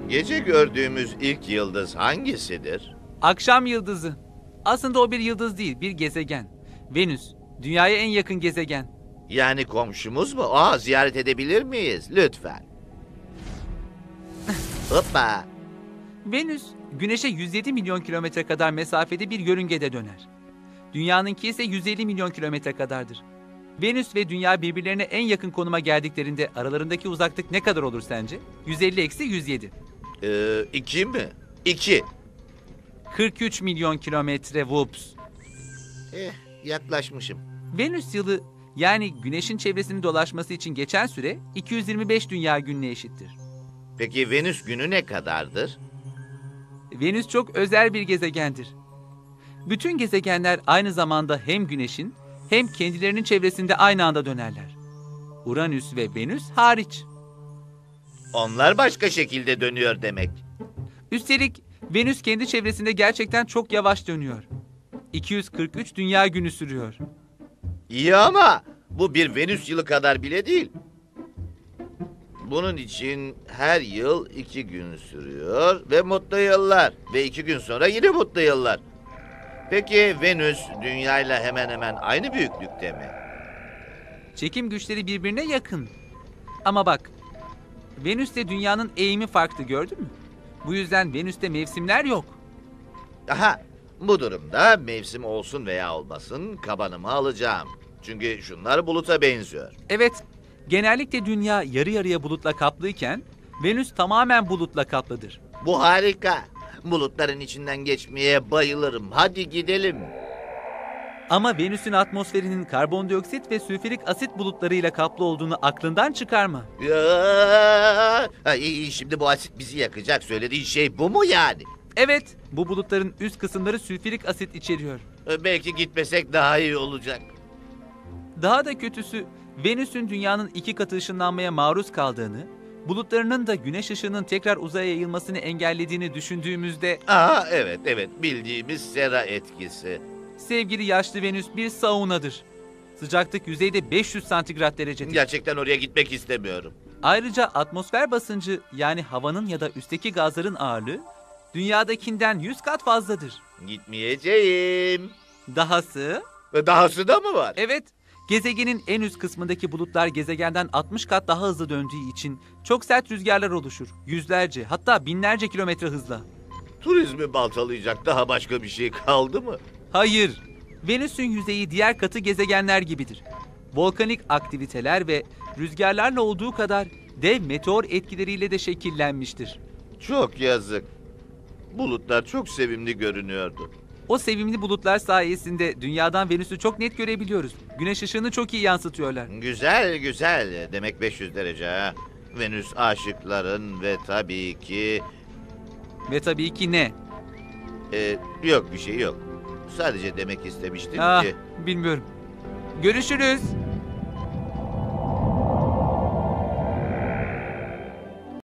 Gece gördüğümüz ilk yıldız hangisidir? Akşam yıldızı. Aslında o bir yıldız değil, bir gezegen. Venüs, Dünya'ya en yakın gezegen. Yani komşumuz mu? Aa, ziyaret edebilir miyiz? Lütfen. Hoppa. Venüs, Güneş'e 107 milyon kilometre kadar mesafede bir yörüngede döner. Dünya'nınki ise 150 milyon kilometre kadardır. Venüs ve Dünya birbirlerine en yakın konuma geldiklerinde aralarındaki uzaklık ne kadar olur sence? 150-107. 2 mi? 2. 43 milyon kilometre whoops. Yaklaşmışım. Venüs yılı, yani Güneş'in çevresini dolaşması için geçen süre 225 dünya gününe eşittir. Peki Venüs günü ne kadardır? Venüs çok özel bir gezegendir. Bütün gezegenler aynı zamanda hem Güneş'in hem kendilerinin çevresinde aynı anda dönerler. Uranüs ve Venüs hariç. Onlar başka şekilde dönüyor demek. Üstelik Venüs kendi çevresinde gerçekten çok yavaş dönüyor. 243 dünya günü sürüyor. İyi ama bu bir Venüs yılı kadar bile değil. Bunun için her yıl 2 gün sürüyor ve mutlu yıllar. Ve 2 gün sonra yine mutlu yıllar. Peki Venüs Dünya'yla hemen hemen aynı büyüklükte mi? Çekim güçleri birbirine yakın. Ama bak, Venüs'te Dünya'nın eğimi farklı, gördün mü? Bu yüzden Venüs'te mevsimler yok. Aha, bu durumda mevsim olsun veya olmasın kabanımı alacağım. Çünkü şunlar buluta benziyor. Evet, genellikle Dünya yarı yarıya bulutla kaplıyken Venüs tamamen bulutla kaplıdır. Bu harika. Bulutların içinden geçmeye bayılırım. Hadi gidelim. Ama Venüs'ün atmosferinin karbondioksit ve sülfürik asit bulutlarıyla kaplı olduğunu aklından çıkarma. Ya, şimdi bu asit bizi yakacak. Söylediğin şey bu mu yani? Evet, bu bulutların üst kısımları sülfürik asit içeriyor. Belki gitmesek daha iyi olacak. Daha da kötüsü, Venüs'ün Dünya'nın 2 katı ışınlanmaya maruz kaldığını, bulutlarının da güneş ışığının tekrar uzaya yayılmasını engellediğini düşündüğümüzde... Aa, evet, bildiğimiz sera etkisi. Sevgili yaşlı Venüs bir saunadır. Sıcaklık yüzeyde 500 santigrat derecedir. Gerçekten oraya gitmek istemiyorum. Ayrıca atmosfer basıncı, yani havanın ya da üstteki gazların ağırlığı Dünya'dakinden 100 kat fazladır. Gitmeyeceğim. Dahası... Dahası da mı var? Evet, gezegenin en üst kısmındaki bulutlar gezegenden 60 kat daha hızlı döndüğü için çok sert rüzgarlar oluşur. Yüzlerce, hatta binlerce kilometre hızla. Turizmi baltalayacak daha başka bir şey kaldı mı? Hayır, Venüs'ün yüzeyi diğer katı gezegenler gibidir. Volkanik aktiviteler ve rüzgarlarla olduğu kadar dev meteor etkileriyle de şekillenmiştir. Çok yazık. Bulutlar çok sevimli görünüyordu. O sevimli bulutlar sayesinde Dünya'dan Venüs'ü çok net görebiliyoruz. Güneş ışığını çok iyi yansıtıyorlar. Güzel. Demek 500 derece ha. Venüs aşıkların ve tabii ki... Ve tabii ki ne? Yok bir şey yok. Sadece demek istemiştim ki... Bilmiyorum. Görüşürüz.